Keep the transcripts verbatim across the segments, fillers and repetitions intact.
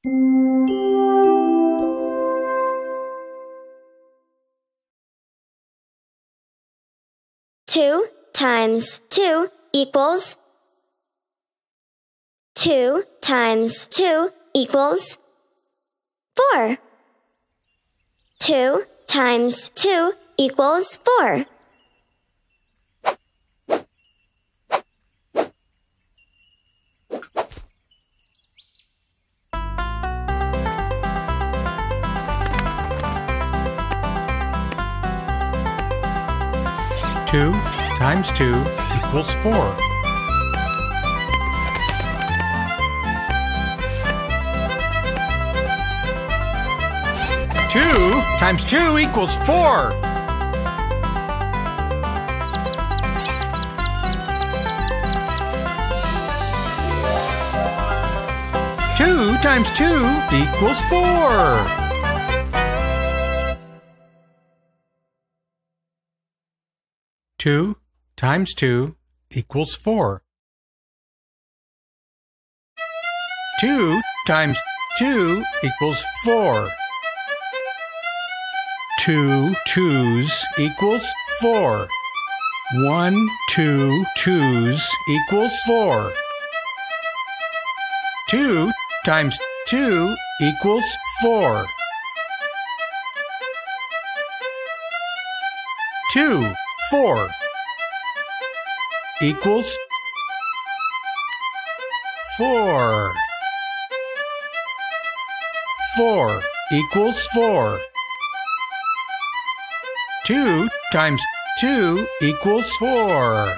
Two times two equals two times two equals four. Two times two equals four. Two times two equals four. Two times two equals four. Two times two equals four. Two times two equals four. Two times two equals four. Two twos equals four. One, two twos equals four. Two times two equals four. Two, four equals four. Four equals four. Two times two equals four.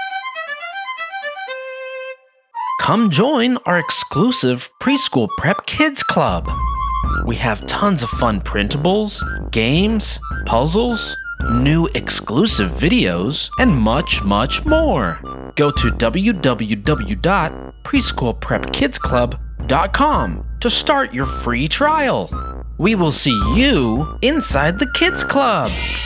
Come join our exclusive Preschool Prep Kids Club. We have tons of fun printables, games, puzzles, new exclusive videos, and much, much more. Go to w w w dot preschool prep kids club dot com to start your free trial. We will see you inside the Kids Club.